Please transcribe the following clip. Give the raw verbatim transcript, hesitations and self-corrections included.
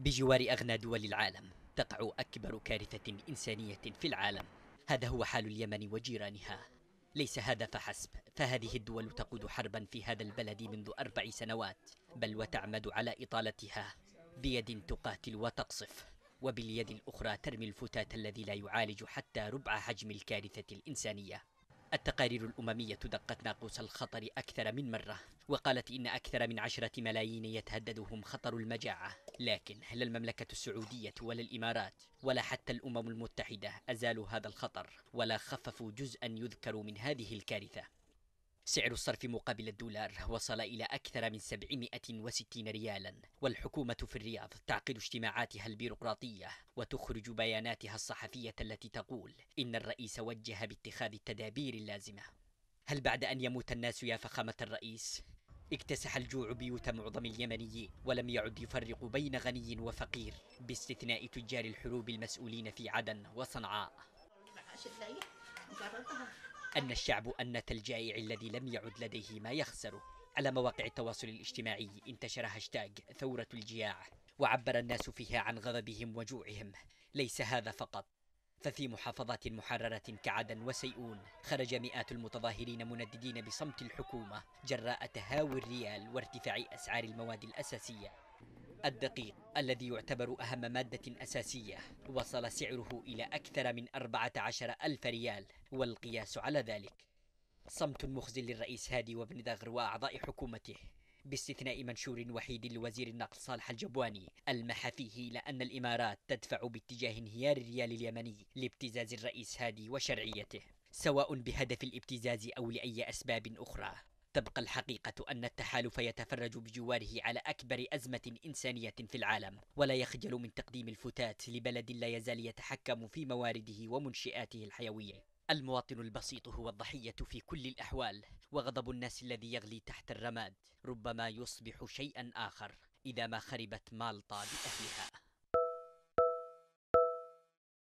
بجوار أغنى دول العالم تقع أكبر كارثة إنسانية في العالم. هذا هو حال اليمن وجيرانها. ليس هذا فحسب، فهذه الدول تقود حربا في هذا البلد منذ أربع سنوات، بل وتعمد على إطالتها بيد تقاتل وتقصف، وباليد الأخرى ترمي الفتاة الذي لا يعالج حتى ربع حجم الكارثة الإنسانية. التقارير الأممية دقت ناقوس الخطر أكثر من مرة، وقالت إن أكثر من عشرة ملايين يتهددهم خطر المجاعة، لكن لا المملكة السعودية ولا الإمارات ولا حتى الأمم المتحدة أزالوا هذا الخطر ولا خففوا جزءا يذكر من هذه الكارثة. سعر الصرف مقابل الدولار وصل إلى أكثر من سبعمائة وستين ريالا، والحكومة في الرياض تعقد اجتماعاتها البيروقراطية وتخرج بياناتها الصحفية التي تقول إن الرئيس وجه باتخاذ التدابير اللازمة. هل بعد أن يموت الناس يا فخامة الرئيس؟ اكتسح الجوع بيوت معظم اليمنيين، ولم يعد يفرق بين غني وفقير باستثناء تجار الحروب المسؤولين في عدن وصنعاء. أن الشعب أنت الجائع الذي لم يعد لديه ما يخسره. على مواقع التواصل الاجتماعي انتشر هاشتاج ثورة الجياع، وعبر الناس فيها عن غضبهم وجوعهم. ليس هذا فقط، ففي محافظات محررة كعدن وسيئون خرج مئات المتظاهرين منددين بصمت الحكومة جراء تهاوي الريال وارتفاع أسعار المواد الأساسية. الدقيق الذي يعتبر أهم مادة أساسية وصل سعره إلى أكثر من أربعة عشر ألف ريال، والقياس على ذلك. صمت مخزٍ للرئيس هادي وابن دغر وأعضاء حكومته، باستثناء منشور وحيد لوزير النقل صالح الجبواني ألمح فيه إلى أن الإمارات تدفع باتجاه انهيار الريال اليمني لابتزاز الرئيس هادي وشرعيته، سواء بهدف الابتزاز أو لأي أسباب أخرى. تبقى الحقيقة أن التحالف يتفرج بجواره على أكبر أزمة إنسانية في العالم، ولا يخجل من تقديم الفتاة لبلد لا يزال يتحكم في موارده ومنشئاته الحيوية. المواطن البسيط هو الضحية في كل الأحوال، وغضب الناس الذي يغلي تحت الرماد ربما يصبح شيئا آخر إذا ما خربت مالطا بأهلها.